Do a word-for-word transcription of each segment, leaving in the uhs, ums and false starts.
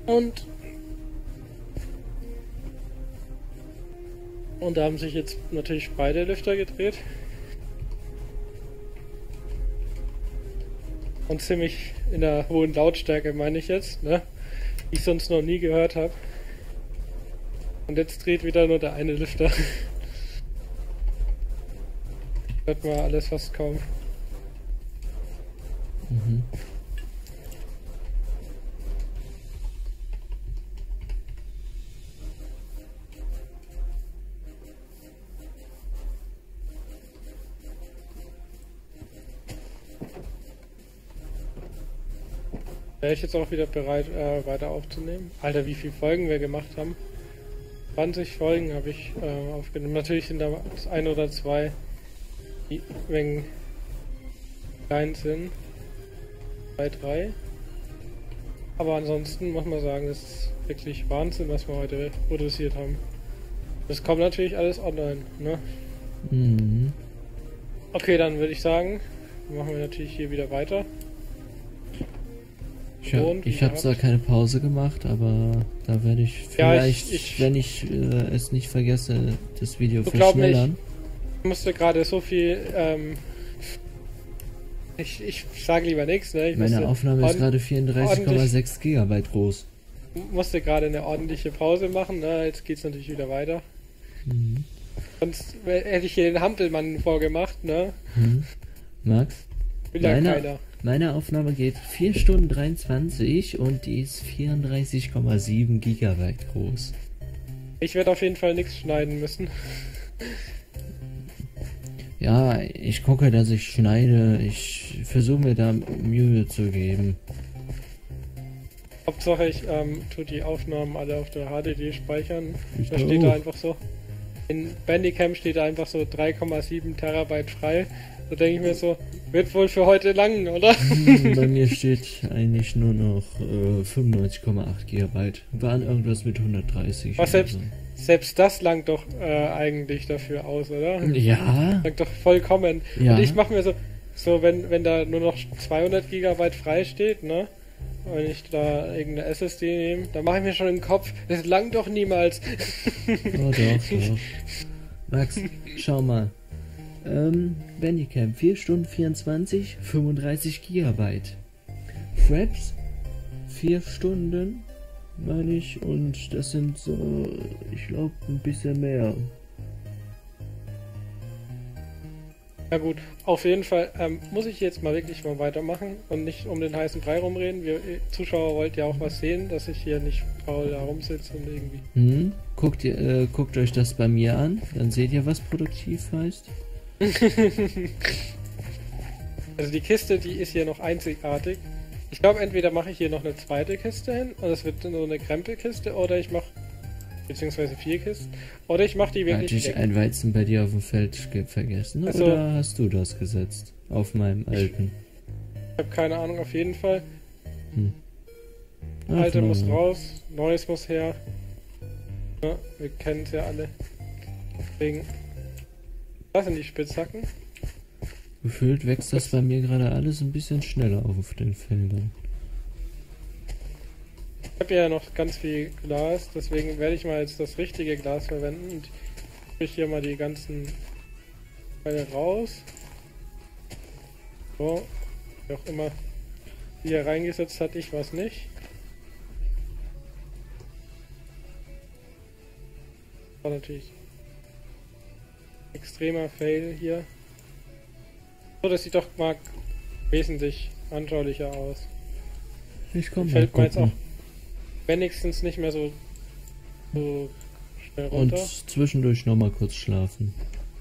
Und und da haben sich jetzt natürlich beide Lüfter gedreht. Und ziemlich in der hohen Lautstärke, meine ich jetzt, ne? Die ich sonst noch nie gehört habe. Und jetzt dreht wieder nur der eine Lüfter. Hört man alles fast kaum. Mhm. Wäre ich jetzt auch wieder bereit, äh, weiter aufzunehmen. Alter, wie viele Folgen wir gemacht haben. zwanzig Folgen habe ich äh, aufgenommen. Natürlich sind da ein oder zwei, die wegen klein sind. Zwei, drei. Aber ansonsten muss man sagen, das ist wirklich Wahnsinn, was wir heute produziert haben. Das kommt natürlich alles online, ne? Mhm. Okay, dann würde ich sagen, machen wir natürlich hier wieder weiter. Ich, hab, ich habe zwar keine Pause gemacht, aber da werde ich vielleicht, ja, ich, ich, wenn ich äh, es nicht vergesse, das Video verschnellern. Ich musste gerade so viel, ähm, ich, ich sage lieber nichts, ne? Ich Meine Aufnahme ist gerade vierunddreißig Komma sechs Gigabyte groß. Musste gerade eine ordentliche Pause machen, ne? Jetzt geht's natürlich wieder weiter. Mhm. Sonst hätte ich hier den Hampelmann vorgemacht, ne? Mhm. Max? Will ja keiner. Meine Aufnahme geht vier Stunden dreiundzwanzig und die ist vierunddreißig Komma sieben Gigabyte groß. Ich werde auf jeden Fall nichts schneiden müssen. Ja, ich gucke, dass ich schneide. Ich versuche mir da Mühe zu geben. Hauptsache ich ähm, tue die Aufnahmen alle auf der H D D speichern. Ich da steht auch. Da einfach so. In Bandicam steht da einfach so drei Komma sieben Terabyte frei. Da denke ich mir so, wird wohl für heute lang, oder? Bei mir steht eigentlich nur noch äh, fünfundneunzig Komma acht Gigabyte. Waren irgendwas mit hundertdreißig. Was selbst, so. Selbst das langt doch äh, eigentlich dafür aus, oder? Ja. Langt doch vollkommen. Ja. Und ich mache mir so, so wenn, wenn da nur noch zweihundert Gigabyte frei steht, ne? Wenn ich da irgendeine S S D nehme, dann mache ich mir schon im Kopf, das langt doch niemals. Oh doch, doch. Max, schau mal. Ähm, Bandicam, vier Stunden vierundzwanzig, fünfunddreißig Gigabyte. Fraps, vier Stunden, meine ich, und das sind so, ich glaube, ein bisschen mehr. Ja gut, auf jeden Fall ähm, muss ich jetzt mal wirklich mal weitermachen und nicht um den heißen Brei rumreden. Wir Zuschauer wollt ja auch was sehen, dass ich hier nicht faul da rumsitze und irgendwie... Hm, guckt, ihr, äh, guckt euch das bei mir an, dann seht ihr, was produktiv heißt. Also die Kiste, die ist hier noch einzigartig. Ich glaube, entweder mache ich hier noch eine zweite Kiste hin und es wird so eine Krempelkiste, oder ich mache, beziehungsweise vier Kisten, oder ich mache die wirklich... Hatte ich ein Weizen bei dir auf dem Feld vergessen, also, oder hast du das gesetzt? Auf meinem alten? Ich habe keine Ahnung, auf jeden Fall. Hm. Alte muss raus, Neues muss her. Ja, wir kennen es ja alle. Deswegen... Das sind die Spitzhacken. Gefühlt wächst das bei mir gerade alles ein bisschen schneller auf den Feldern. Ich habe ja noch ganz viel Glas, deswegen werde ich mal jetzt das richtige Glas verwenden und ich hier mal die ganzen Teile raus. So, wie auch immer die hier reingesetzt hat, ich weiß nicht. War natürlich extremer Fail hier. So, das sieht doch mal wesentlich anschaulicher aus. Ich komme Fällt mir jetzt auch wenigstens nicht mehr so, so schnell runter. Und zwischendurch noch mal kurz schlafen.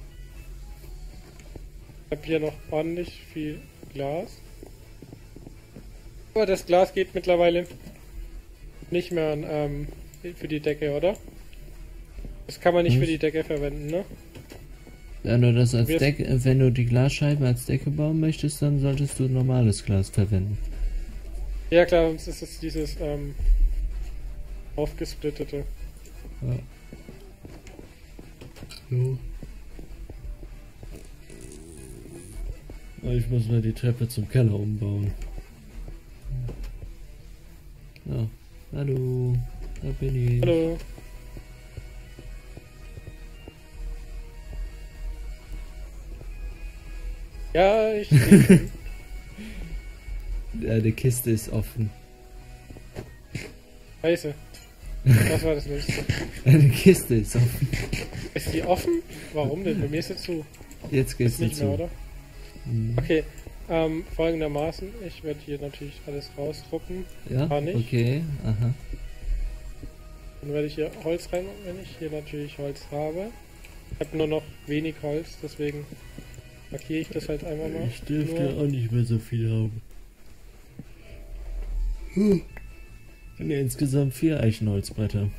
Ich habe hier noch ordentlich viel Glas. Aber das Glas geht mittlerweile nicht mehr ähm, für die Decke, oder? Das kann man nicht Was? für die Decke verwenden, ne? Wenn du das als Decke, wenn du die Glasscheiben als Decke bauen möchtest, dann solltest du normales Glas verwenden. Ja klar, sonst ist es dieses ähm, aufgesplittete. Ja. Jo. Ich muss mal die Treppe zum Keller umbauen. Ja. Hallo, da bin ich. Hallo. Ja, ich. Ja, die Kiste ist offen. Scheiße. Was war das nächste? Eine Kiste ist offen. Ist die offen? Warum denn? Bei mir ist sie zu. Jetzt geht's Ist nicht dazu. mehr, oder? Hm. Okay, ähm, folgendermaßen. Ich werde hier natürlich alles rausdrucken. Ja, Gar nicht. okay, aha. Dann werde ich hier Holz rein, wenn ich hier natürlich Holz habe. Ich habe nur noch wenig Holz, deswegen markiere ich das halt einfach mal. Ich dürfte nur. auch nicht mehr so viel haben. Hm. Und insgesamt vier Eichenholzbretter.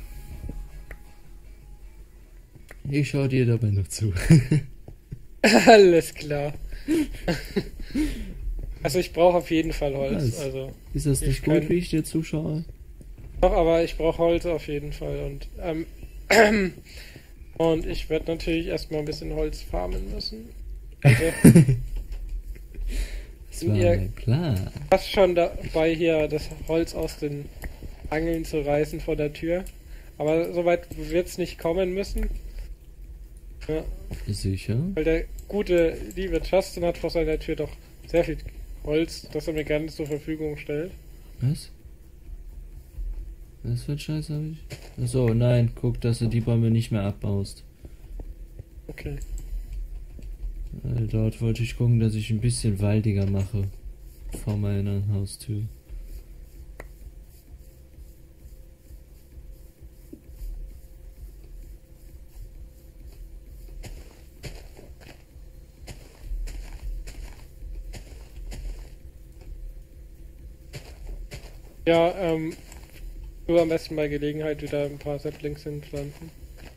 Ich schau dir dabei noch zu. Alles klar. Also ich brauche auf jeden Fall Holz. Was? Also Ist das Ich nicht kann- gut, wie ich dir zuschaue? doch, aber ich brauche Holz auf jeden Fall und ähm, und ich werde natürlich erstmal ein bisschen Holz farmen müssen. Also Das war Ja. mein Plan. fast schon dabei hier das Holz aus den Angeln zu reißen vor der Tür. Aber soweit wird es nicht kommen müssen. Ja, Sicher? weil der gute, liebe Justin hat vor seiner Tür doch sehr viel Holz, das er mir gerne zur Verfügung stellt. Was? Was für ein Scheiß habe ich? Achso, nein, guck, dass du die Bäume nicht mehr abbaust. Okay. Weil dort wollte ich gucken, dass ich ein bisschen waldiger mache. Vor meiner Haustür. Ja, ähm, du am besten bei Gelegenheit wieder ein paar Saplings hinpflanzen.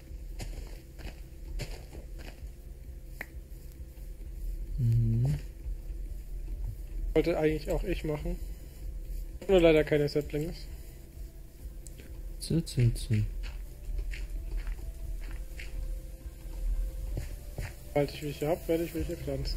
Mhm. Wollte eigentlich auch ich machen. Nur leider keine Saplings. Zit, zit, zit. Sobald ich welche habe, werde ich welche pflanzen.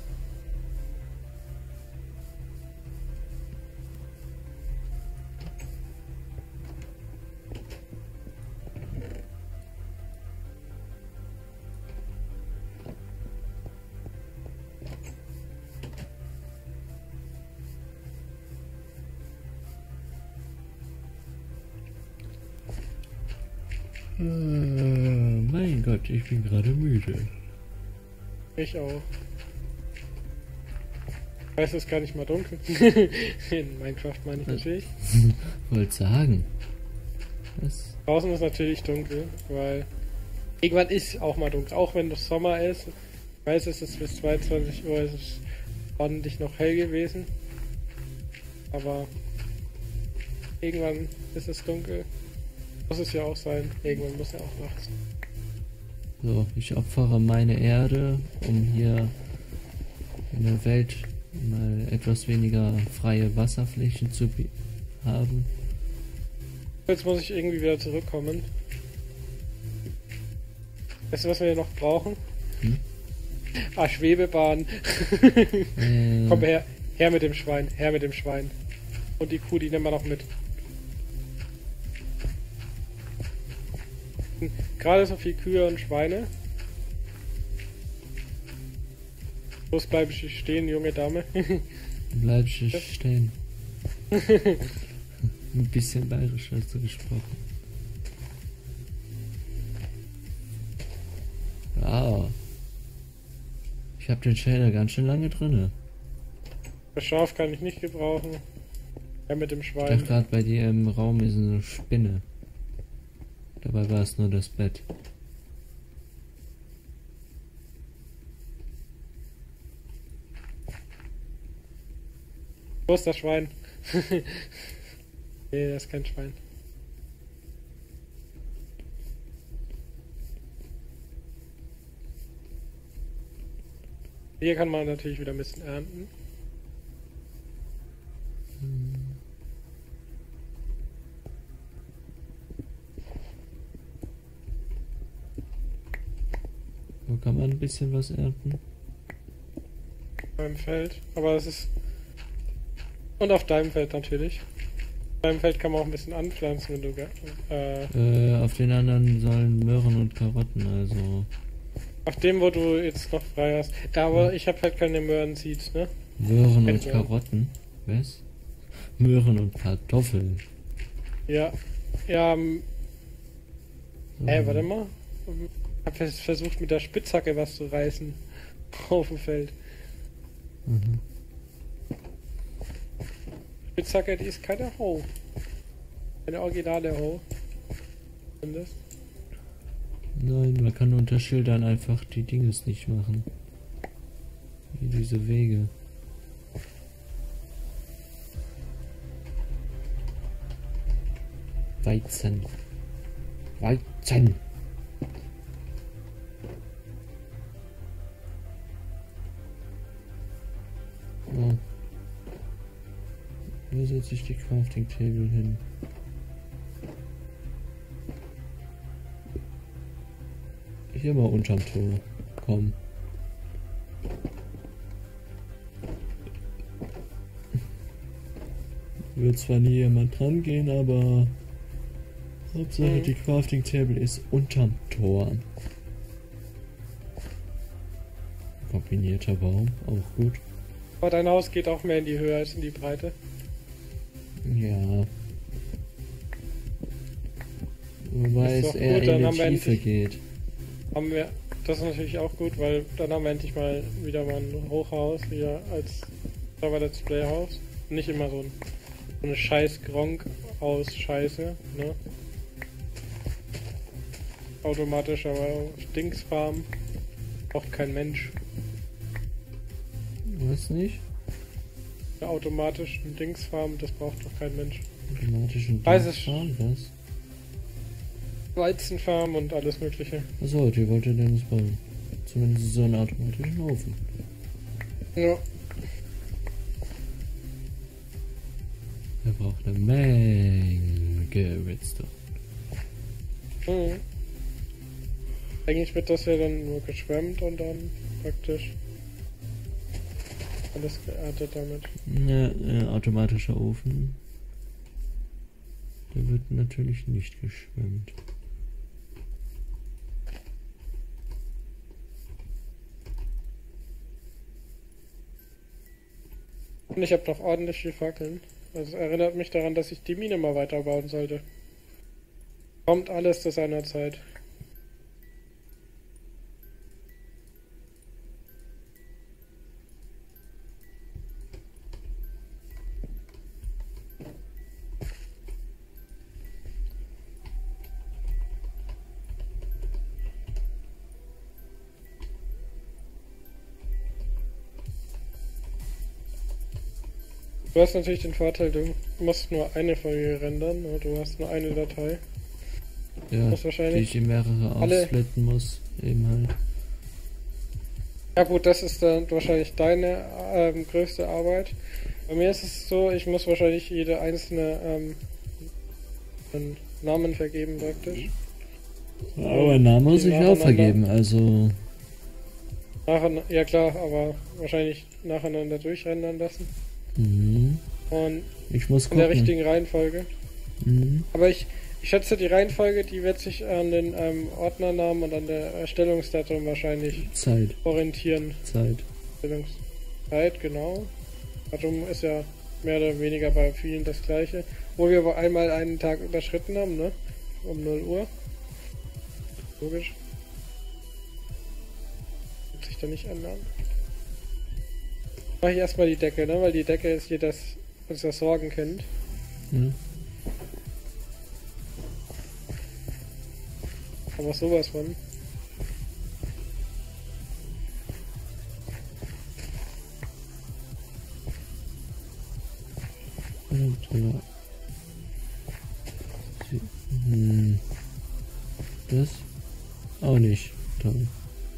Äh, mein Gott, ich bin gerade müde. Ich auch. Es ist gar nicht mal dunkel. In Minecraft meine ich natürlich. Wollte sagen. Was? Draußen ist natürlich dunkel, weil irgendwann ist auch mal dunkel, auch wenn es Sommer ist. Ich weiß, es ist bis zweiundzwanzig Uhr, es ist ordentlich noch hell gewesen. Aber irgendwann ist es dunkel. Muss es ja auch sein. Irgendwann muss ja auch Nacht sein. So, ich opfere meine Erde, um hier in der Welt mal etwas weniger freie Wasserflächen zu bi- haben. Jetzt muss ich irgendwie wieder zurückkommen. Weißt du, was wir hier noch brauchen? Hm? Ah, Schwebebahn. Äh, Komm her, her mit dem Schwein, her mit dem Schwein. Und die Kuh, die nehmen wir noch mit. Gerade so viel Kühe und Schweine. Los bleib ich stehen, junge Dame. bleib ich stehen. Ein bisschen bayerisch hast du gesprochen. Wow. Ich habe den Shader ganz schön lange drinne. Das Schaf kann ich nicht gebrauchen. Ja, mit dem Ich Schwein. dachte gerade, bei dir im Raum ist eine Spinne. Dabei war es nur das Bett. Wo ist das Schwein? Nee, das ist kein Schwein. Hier kann man natürlich wieder ein bisschen ernten. Wo kann man ein bisschen was ernten? Beim Feld. Aber es ist. Und auf deinem Feld natürlich. Beim Feld kann man auch ein bisschen anpflanzen, wenn du... ge- Äh, Äh, auf den anderen sollen Möhren und Karotten, also auf dem, wo du jetzt noch frei hast. Ja, aber ich habe halt keine Möhren-Seeds, ne? Möhren und Entweder. Karotten. Was? Möhren und Kartoffeln. Ja. Ja, ähm, So. äh, warte mal. Ich hab jetzt versucht, mit der Spitzhacke was zu reißen. Auf dem Feld. Mhm. Spitzhacke, die ist keine Ho. Eine originale Ho. Findest? Nein, man kann unter Schildern einfach die Dinges nicht machen. Wie diese Wege. Weizen. Weizen. Oh. Wo setze ich die Crafting Table hin? Hier mal unterm Tor. Komm. Wird zwar nie jemand dran gehen, aber Hauptsache Mhm. die Crafting Table ist unterm Tor. Kombinierter Baum, auch gut. Aber dein Haus geht auch mehr in die Höhe als in die Breite. Ja. Wobei Ist es doch eher gut, dann in die haben wir Tiefe endlich- geht. Haben wir, das ist natürlich auch gut, weil dann haben wir endlich mal wieder mal ein Hochhaus hier als Server Let's Play Haus. Nicht immer so, ein, so eine scheiß Gronk aus Scheiße, ne? Automatisch, aber Dingsfarm braucht kein Mensch. Was nicht? Eine automatische Dingsfarm, das braucht doch kein Mensch. Automatischen Weiß es- Fahren, was? Weizenfarm und alles mögliche. Achso, die wollte Dennis bauen. Zumindest so einen automatischen Ofen. Ja. Er braucht eine Menge Redstone. Mhm. Eigentlich wird das ja dann nur geschwemmt und dann praktisch alles geerntet damit. Ja, ein automatischer Ofen. Der wird natürlich nicht geschwemmt. Und ich habe noch ordentlich viel Fackeln. Das erinnert mich daran, dass ich die Mine mal weiterbauen sollte. Kommt alles zu seiner Zeit. Du hast natürlich den Vorteil, du musst nur eine Folge rendern, oder du hast nur eine Datei. Ja, Das die wahrscheinlich ich in mehrere alle- aufsplitten muss. Eben halt. Ja gut, das ist dann wahrscheinlich deine ähm, größte Arbeit. Bei mir ist es so, ich muss wahrscheinlich jede einzelne ähm, einen Namen vergeben praktisch. Aber Namen muss Die ich auch nacheinander- vergeben, also. Nacheinander, ja klar, aber wahrscheinlich nacheinander durchrendern lassen. Mhm. Und Ich muss in gucken. der richtigen Reihenfolge. Mhm. Aber ich, ich schätze, die Reihenfolge, die wird sich an den ähm, Ordnernamen und an der Erstellungsdatum wahrscheinlich Zeit, orientieren. Zeit. Erstellungszeit, genau. Datum ist ja mehr oder weniger bei vielen das gleiche. Wo wir aber einmal einen Tag überschritten haben, ne? Um null Uhr. Logisch. Wird sich da nicht ändern. Mach ich erstmal die Decke, ne? Weil die Decke ist hier das, was das Sorgen kennt. Ja. Aber sowas von. Und, ja. Sie- Hm. Das? Auch nicht. Toll.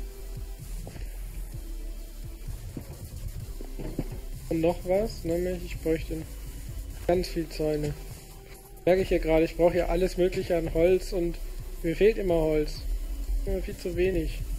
Und noch was, nämlich ich bräuchte ganz viel Zäune. Merke ich hier gerade, ich brauche hier alles mögliche an Holz und mir fehlt immer Holz. Immer viel zu wenig.